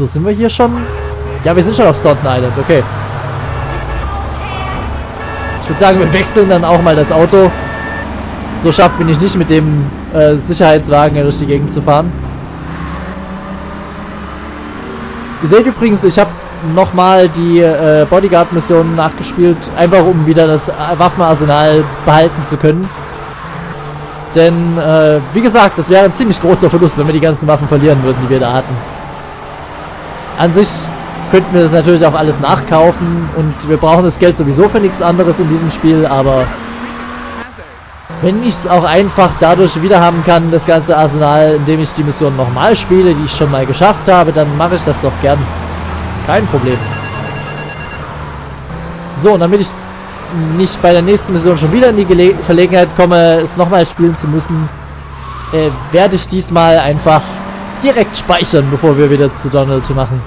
So, sind wir hier schon? Ja, wir sind schon auf Staunton Island, okay. Ich würde sagen, wir wechseln dann auch mal das Auto. So scharf bin ich nicht, mit dem Sicherheitswagen durch die Gegend zu fahren. Ihr seht übrigens, ich habe nochmal die Bodyguard-Mission nachgespielt, einfach um wieder das Waffenarsenal behalten zu können. Denn, wie gesagt, das wäre ein ziemlich großer Verlust, wenn wir die ganzen Waffen verlieren würden, die wir da hatten. An sich könnten wir das natürlich auch alles nachkaufen und wir brauchen das Geld sowieso für nichts anderes in diesem Spiel, aber wenn ich es auch einfach dadurch wieder haben kann, das ganze Arsenal, indem ich die Mission nochmal spiele, die ich schon mal geschafft habe, dann mache ich das doch gern. Kein Problem. So, und damit ich nicht bei der nächsten Mission schon wieder in die Verlegenheit komme, es nochmal spielen zu müssen, werde ich diesmal einfach direkt speichern, bevor wir wieder zu Donald machen.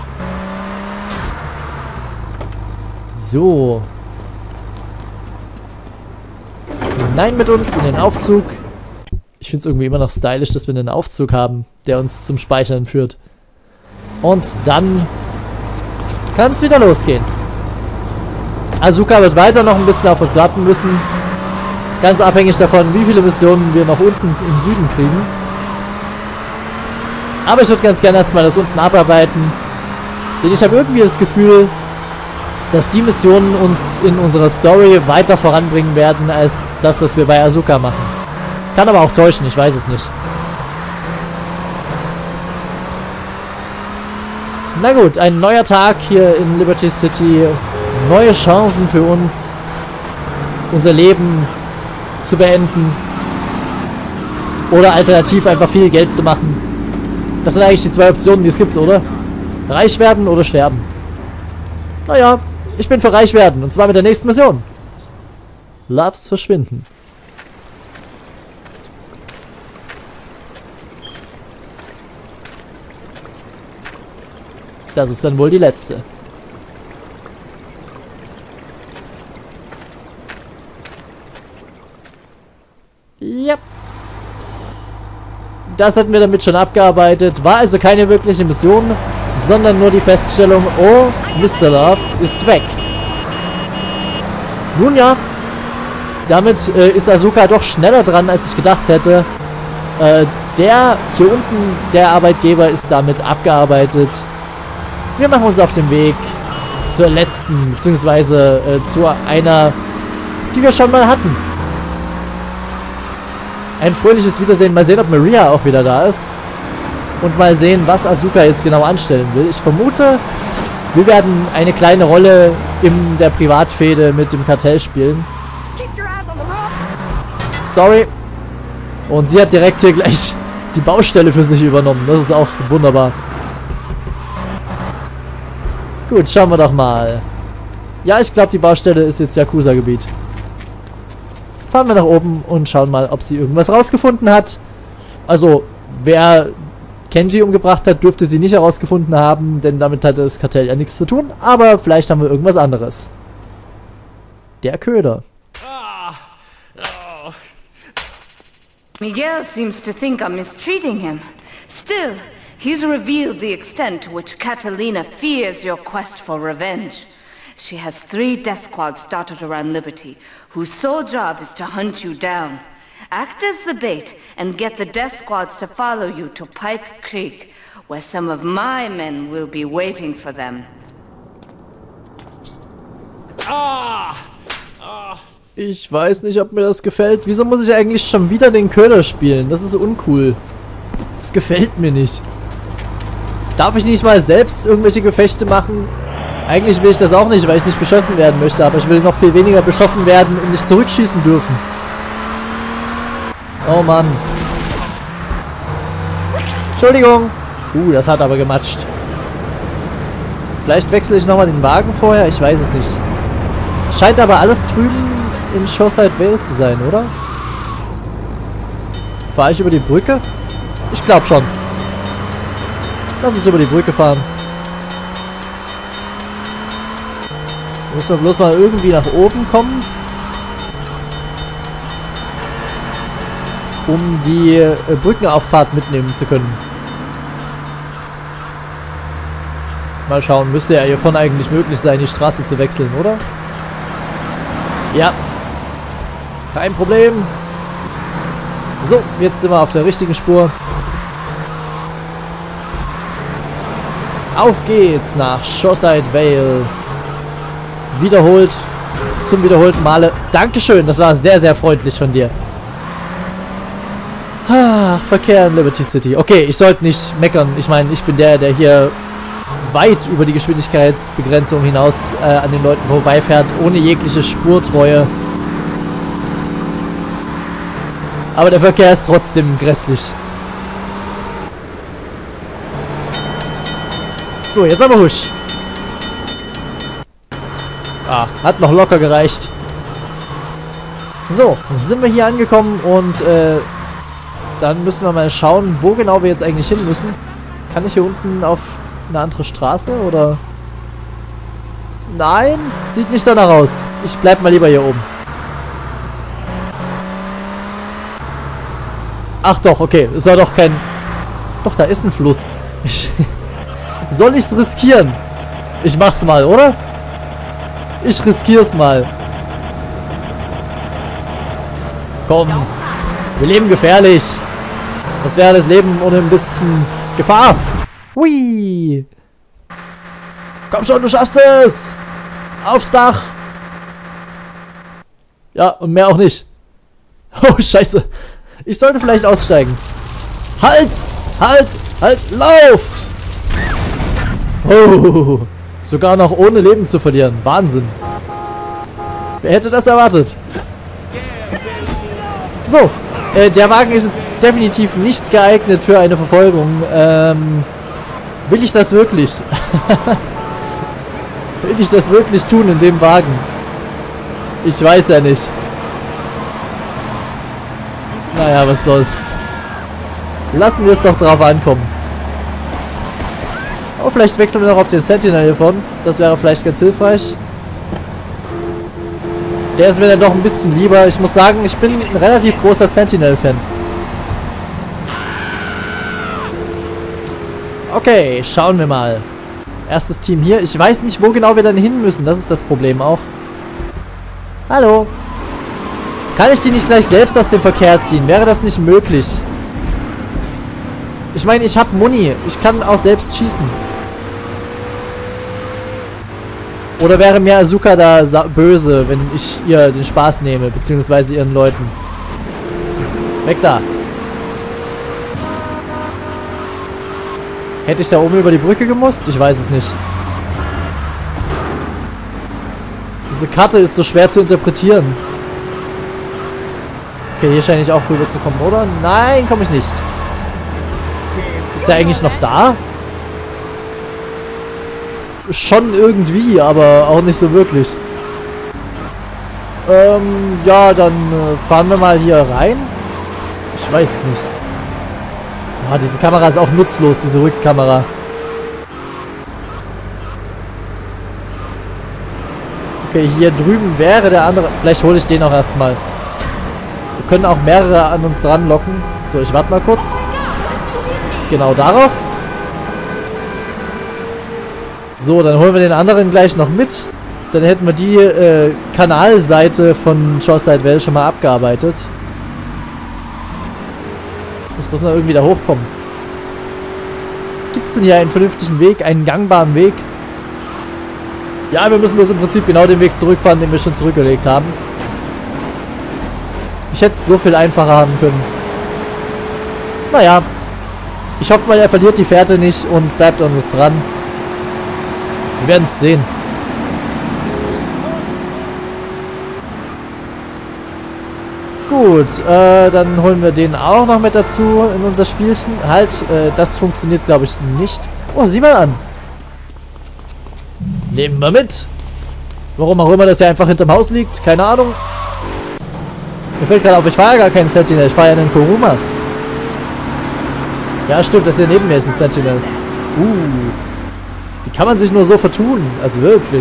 So. Nein mit uns in den Aufzug. Ich finde es irgendwie immer noch stylisch, dass wir einen Aufzug haben, der uns zum Speichern führt. Und dann kann es wieder losgehen. Asuka wird weiter noch ein bisschen auf uns warten müssen. Ganz abhängig davon, wie viele Missionen wir noch unten im Süden kriegen. Aber ich würde ganz gerne erstmal das unten abarbeiten. Denn ich habe irgendwie das Gefühl, dass die Missionen uns in unserer Story weiter voranbringen werden, als das, was wir bei Asuka machen. Kann aber auch täuschen, ich weiß es nicht. Na gut, ein neuer Tag hier in Liberty City. Neue Chancen für uns, unser Leben zu beenden. Oder alternativ einfach viel Geld zu machen. Das sind eigentlich die zwei Optionen, die es gibt, oder? Reich werden oder sterben. Naja, ich bin für reich werden. Und zwar mit der nächsten Mission. Loves verschwinden. Das ist dann wohl die letzte. Ja. Das hatten wir damit schon abgearbeitet. War also keine wirkliche Mission, sondern nur die Feststellung, oh, Mr. Love ist weg. Nun ja, damit ist Asuka doch schneller dran, als ich gedacht hätte. Der hier unten, der Arbeitgeber, ist damit abgearbeitet. Wir machen uns auf den Weg zur letzten, beziehungsweise zu einer, die wir schon mal hatten. Ein fröhliches Wiedersehen. Mal sehen, ob Maria auch wieder da ist. Und mal sehen, was Asuka jetzt genau anstellen will. Ich vermute, wir werden eine kleine Rolle in der Privatfehde mit dem Kartell spielen. Sorry. Und sie hat direkt hier gleich die Baustelle für sich übernommen. Das ist auch wunderbar. Gut, schauen wir doch mal. Ja, ich glaube, die Baustelle ist jetzt Yakuza-Gebiet. Fahren wir nach oben und schauen mal, ob sie irgendwas rausgefunden hat. Also, wer Kenji umgebracht hat, dürfte sie nicht herausgefunden haben, denn damit hatte das Kartell ja nichts zu tun. Aber vielleicht haben wir irgendwas anderes. Der Köder. Miguel seems to think I'm mistreating him. Still, he's revealed the extent to which Catalina fears your quest for revenge. She has 3 death squads dotted around Liberty, whose sole job is to hunt you down. Act as the bait and get the death squads to follow you to Pike Creek, where some of my men will be waiting for them. Ich weiß nicht, ob mir das gefällt. Wieso muss ich eigentlich schon wieder den Köder spielen? Das ist uncool. Das gefällt mir nicht. Darf ich nicht mal selbst irgendwelche Gefechte machen? Eigentlich will ich das auch nicht, weil ich nicht beschossen werden möchte. Aber ich will noch viel weniger beschossen werden und nicht zurückschießen dürfen. Oh Mann. Entschuldigung. Das hat aber gematscht. Vielleicht wechsle ich nochmal den Wagen vorher. Ich weiß es nicht. Scheint aber alles drüben in Shawside Vale zu sein, oder? Fahre ich über die Brücke? Ich glaube schon. Lass uns über die Brücke fahren. Müssen wir bloß mal irgendwie nach oben kommen. Um die Brückenauffahrt mitnehmen zu können. Mal schauen, müsste ja hiervon eigentlich möglich sein, die Straße zu wechseln, oder? Ja. Kein Problem. So, jetzt sind wir auf der richtigen Spur. Auf geht's nach Shoreside Vale. Wiederholt. Zum wiederholten Male. Dankeschön, das war sehr, sehr freundlich von dir. Ah, Verkehr in Liberty City. Okay, ich sollte nicht meckern. Ich meine, ich bin der hier weit über die Geschwindigkeitsbegrenzung hinaus an den Leuten vorbeifährt, ohne jegliche Spurtreue. Aber der Verkehr ist trotzdem grässlich. So, jetzt aber husch. Ah, hat noch locker gereicht. So, sind wir hier angekommen und dann müssen wir mal schauen, wo genau wir jetzt eigentlich hin müssen. Kann ich hier unten auf eine andere Straße oder? Nein, sieht nicht danach aus. Ich bleib mal lieber hier oben. Ach doch, okay, es war doch kein... Doch, da ist ein Fluss. Soll ich's riskieren? Ich mach's mal, oder? Ich riskier's mal. Komm, wir leben gefährlich. Was wäre das Leben ohne ein bisschen Gefahr? Hui! Komm schon, du schaffst es! Aufs Dach! Ja, und mehr auch nicht. Oh, scheiße. Ich sollte vielleicht aussteigen. Halt! Halt! Halt! Lauf! Oh, sogar noch ohne Leben zu verlieren. Wahnsinn. Wer hätte das erwartet? So, der Wagen ist jetzt definitiv nicht geeignet für eine Verfolgung. Will ich das wirklich? Will ich das wirklich tun in dem Wagen? Ich weiß ja nicht. Naja, was soll's. Lassen wir es doch drauf ankommen. Oh, vielleicht wechseln wir noch auf den Sentinel hiervon. Das wäre vielleicht ganz hilfreich. Der ist mir dann doch ein bisschen lieber. Ich muss sagen, ich bin ein relativ großer Sentinel-Fan. Okay, schauen wir mal. Erstes Team hier. Ich weiß nicht, wo genau wir dann hin müssen. Das ist das Problem auch. Hallo. Kann ich die nicht gleich selbst aus dem Verkehr ziehen? Wäre das nicht möglich? Ich meine, ich habe Muni. Ich kann auch selbst schießen. Oder wäre mir Asuka da böse, wenn ich ihr den Spaß nehme, beziehungsweise ihren Leuten? Weg da. Hätte ich da oben über die Brücke gemusst? Ich weiß es nicht. Diese Karte ist so schwer zu interpretieren. Okay, hier scheine ich auch rüber zu kommen, oder? Nein, komme ich nicht. Ist er eigentlich noch da? Schon irgendwie, aber auch nicht so wirklich. Ja, dann fahren wir mal hier rein. Ich weiß es nicht. Ah, diese Kamera ist auch nutzlos, diese Rückkamera. Okay, hier drüben wäre der andere. Vielleicht hole ich den auch erstmal. Wir können auch mehrere an uns dran locken. So, ich warte mal kurz. Genau darauf. So, dann holen wir den anderen gleich noch mit. Dann hätten wir die Kanalseite von Shoreside Vale schon mal abgearbeitet. Das muss noch irgendwie da hochkommen. Gibt es denn hier einen vernünftigen Weg? Einen gangbaren Weg? Ja, wir müssen bloß im Prinzip genau den Weg zurückfahren, den wir schon zurückgelegt haben. Ich hätte es so viel einfacher haben können. Naja. Ich hoffe mal, er verliert die Fährte nicht und bleibt an uns dran. Wir werden es sehen. Gut, dann holen wir den auch noch mit dazu in unser Spielchen. Halt, das funktioniert, glaube ich, nicht. Oh, sieh mal an. Nehmen wir mit. Warum auch immer das ja einfach hinterm Haus liegt. Keine Ahnung. Mir fällt gerade auf, ich fahre ja gar keinen Sentinel. Ich fahre ja einen Kuruma. Ja, stimmt, das hier neben mir ist ein Sentinel. Wie kann man sich nur so vertun? Also wirklich.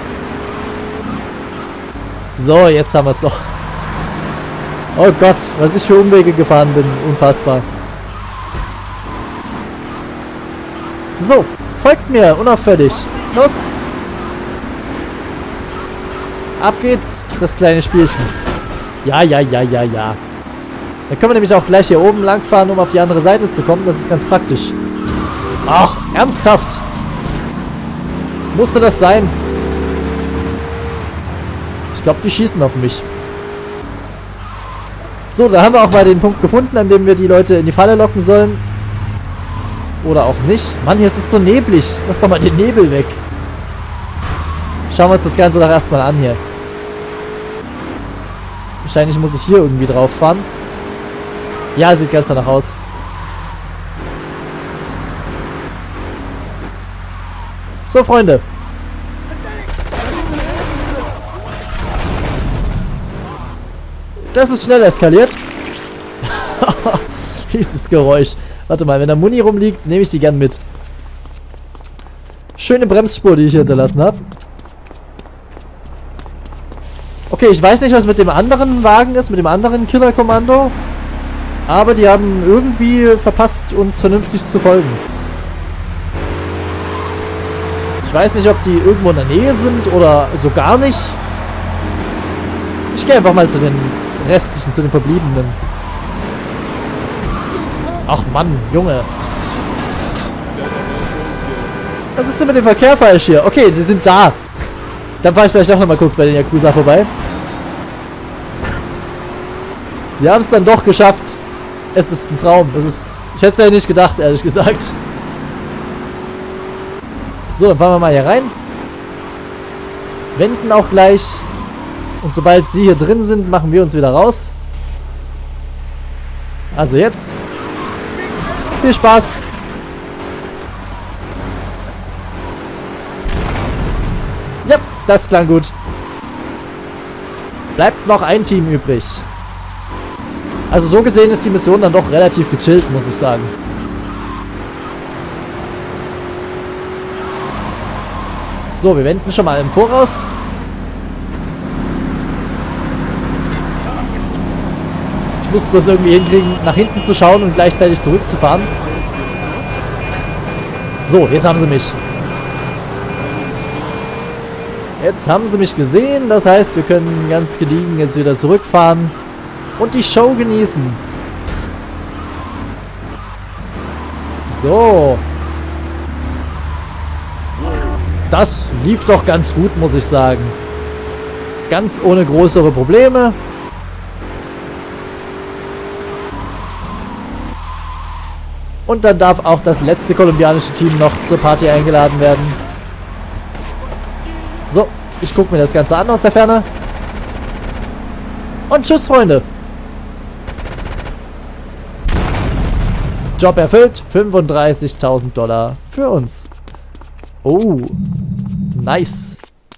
So, jetzt haben wir es doch. Oh Gott, was ich für Umwege gefahren bin. Unfassbar. So, folgt mir, unauffällig. Los! Ab geht's, das kleine Spielchen. Ja. Da können wir nämlich auch gleich hier oben langfahren, um auf die andere Seite zu kommen. Das ist ganz praktisch. Ach, ernsthaft? Musste das sein? Ich glaube, die schießen auf mich. So, da haben wir auch mal den Punkt gefunden, an dem wir die Leute in die Falle locken sollen. Oder auch nicht. Mann, hier ist es so neblig. Lass doch mal den Nebel weg. Schauen wir uns das Ganze doch erstmal an hier. Wahrscheinlich muss ich hier irgendwie drauf fahren. Ja, sieht ganz danach aus. So, Freunde. Das ist schnell eskaliert. Dieses Geräusch. Warte mal, wenn da Muni rumliegt, nehme ich die gern mit. Schöne Bremsspur, die ich hier hinterlassen habe. Okay, ich weiß nicht, was mit dem anderen Wagen ist, mit dem anderen Killer-Kommando. Aber die haben irgendwie verpasst, uns vernünftig zu folgen. Ich weiß nicht, ob die irgendwo in der Nähe sind oder so gar nicht. Ich gehe einfach mal zu den restlichen, zu den Verbliebenen. Ach Mann, Junge. Was ist denn mit dem Verkehr falsch hier? Okay, sie sind da. Dann fahre ich vielleicht auch noch mal kurz bei den Yakuza vorbei. Sie haben es dann doch geschafft. Es ist ein Traum. Ich hätte es ja nicht gedacht, ehrlich gesagt. So, dann fahren wir mal hier rein. Wenden auch gleich. Und sobald sie hier drin sind, machen wir uns wieder raus. Also jetzt. Viel Spaß. Ja, das klang gut. Bleibt noch ein Team übrig. Also so gesehen ist die Mission dann doch relativ gechillt, muss ich sagen. So, wir wenden schon mal im Voraus. Ich muss bloß irgendwie hinkriegen, nach hinten zu schauen und gleichzeitig zurückzufahren. So, jetzt haben sie mich. Jetzt haben sie mich gesehen. Das heißt, wir können ganz gediegen jetzt wieder zurückfahren und die Show genießen. So. Das lief doch ganz gut, muss ich sagen. Ganz ohne größere Probleme. Und dann darf auch das letzte kolumbianische Team noch zur Party eingeladen werden. So, ich gucke mir das Ganze an aus der Ferne. Und tschüss, Freunde. Job erfüllt. $35.000 für uns. Oh, nice.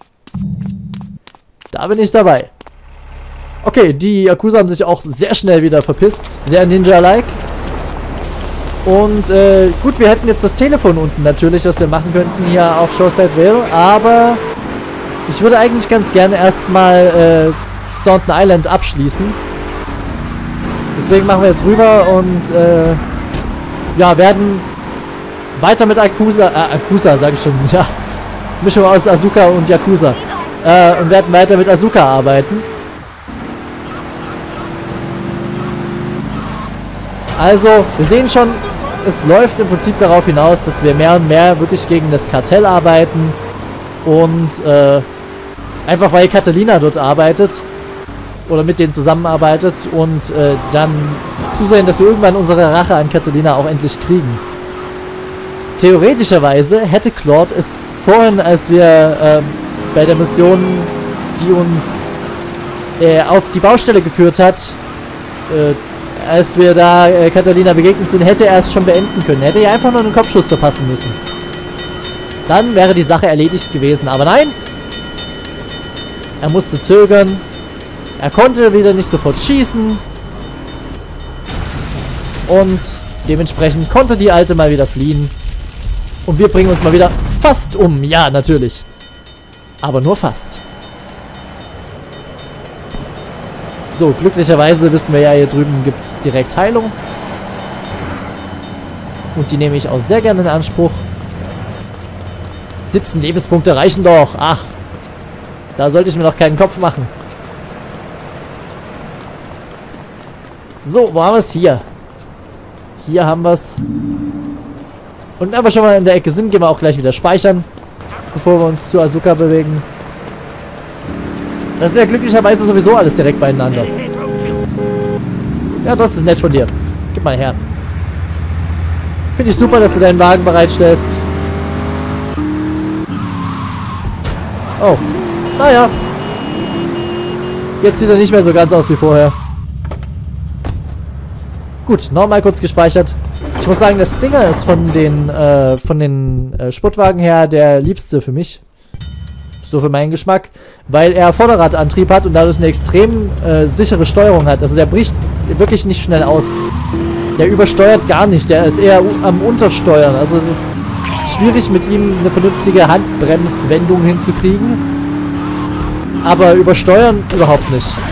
Da bin ich dabei. Okay, die Yakuza haben sich auch sehr schnell wieder verpisst. Sehr Ninja-like. Und gut, wir hätten jetzt das Telefon unten natürlich, was wir machen könnten hier auf Shoreside Vale. Aber ich würde eigentlich ganz gerne erstmal Staunton Island abschließen. Deswegen machen wir jetzt rüber und ja, werden weiter mit Yakuza sage ich schon, ja. Mischung aus Asuka und Yakuza. Und werden weiter mit Asuka arbeiten. Also, wir sehen schon, es läuft im Prinzip darauf hinaus, dass wir mehr und mehr wirklich gegen das Kartell arbeiten. Und einfach weil Catalina dort arbeitet oder mit denen zusammenarbeitet und dann zusehen, dass wir irgendwann unsere Rache an Catalina auch endlich kriegen. Theoretischerweise hätte Claude es vorhin, als wir bei der Mission, die uns auf die Baustelle geführt hat, als wir da Catalina begegnet sind, hätte er es schon beenden können. Er hätte ja einfach nur einen Kopfschuss verpassen müssen. Dann wäre die Sache erledigt gewesen. Aber nein! Er musste zögern. Er konnte wieder nicht sofort schießen. Und dementsprechend konnte die Alte mal wieder fliehen. Und wir bringen uns mal wieder fast um. Ja, natürlich. Aber nur fast. So, glücklicherweise wissen wir ja, hier drüben gibt es direkt Heilung. Und die nehme ich auch sehr gerne in Anspruch. 17 Lebenspunkte reichen doch. Ach, da sollte ich mir noch keinen Kopf machen. So, wo haben wir es? Hier. Hier haben wir es. Und wenn wir schon mal in der Ecke sind, gehen wir auch gleich wieder speichern, bevor wir uns zu Asuka bewegen. Das ist ja glücklicherweise sowieso alles direkt beieinander. Ja, das ist nett von dir. Gib mal her. Finde ich super, dass du deinen Wagen bereitstellst. Oh. Naja. Jetzt sieht er nicht mehr so ganz aus wie vorher. Gut, nochmal kurz gespeichert. Ich muss sagen, das Stinger ist von den Sportwagen her der liebste für mich. So für meinen Geschmack. Weil er Vorderradantrieb hat und dadurch eine extrem sichere Steuerung hat. Also der bricht wirklich nicht schnell aus. Der übersteuert gar nicht. Der ist eher am Untersteuern. Also es ist schwierig mit ihm eine vernünftige Handbremswendung hinzukriegen. Aber übersteuern überhaupt nicht.